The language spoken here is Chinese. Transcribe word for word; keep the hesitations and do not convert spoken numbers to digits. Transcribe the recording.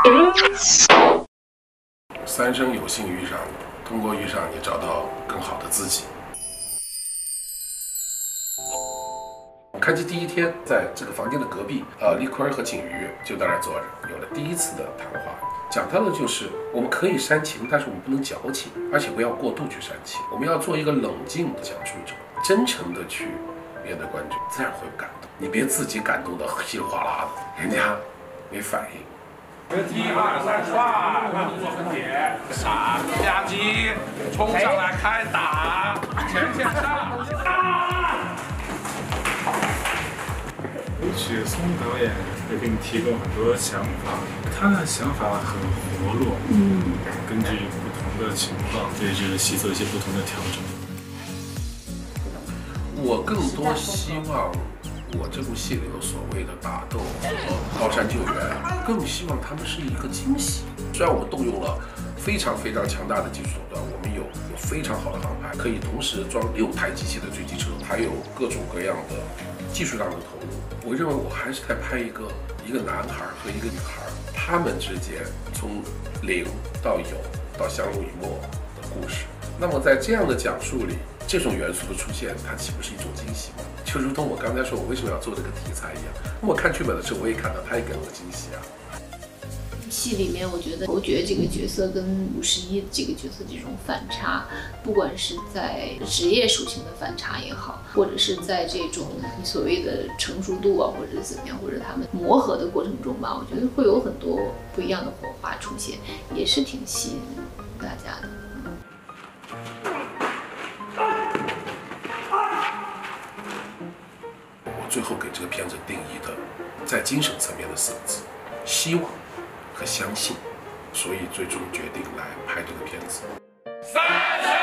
三生有幸遇上你，通过遇上你找到更好的自己。开机第一天，在这个房间的隔壁，呃，丽坤和景瑜就在那儿坐着，有了第一次的谈话。讲到的就是我们可以煽情，但是我们不能矫情，而且不要过度去煽情。我们要做一个冷静的讲述者，真诚的去面对观众，自然会有感动。你别自己感动的稀里哗啦的，人家没反应。 一二三，唰，动作分解，杀夹击，冲上来开打，前线上，啊！ 雪松导演会给你提供很多想法，他的想法很活络，嗯，根据不同的情况对这个戏做一些不同的调整。 我更多希望我这部戏里有所谓的打斗和高山救援，更希望他们是一个惊喜。虽然我们动用了非常非常强大的技术手段，我们有有非常好的航拍，可以同时装六台机械的追击车，还有各种各样的技术上的投入。我认为我还是在拍一个一个男孩和一个女孩，他们之间从零到有到相濡以沫的故事。那么在这样的讲述里，这种元素的出现，它岂不是一种惊喜吗？就如同我刚才说我为什么要做这个题材一样。那么我看剧本的时候，我也看到他也给了我惊喜啊。 戏里面，我觉得侯爵这个角色跟五十一这个角色这种反差，不管是在职业属性的反差也好，或者是在这种所谓的成熟度啊，或者怎么样，或者他们磨合的过程中吧，我觉得会有很多不一样的火花出现，也是挺吸引大家的。 我最后给这个片子定义的，在精神层面的四个字：希望和相信，所以最终决定来拍这个片子。 三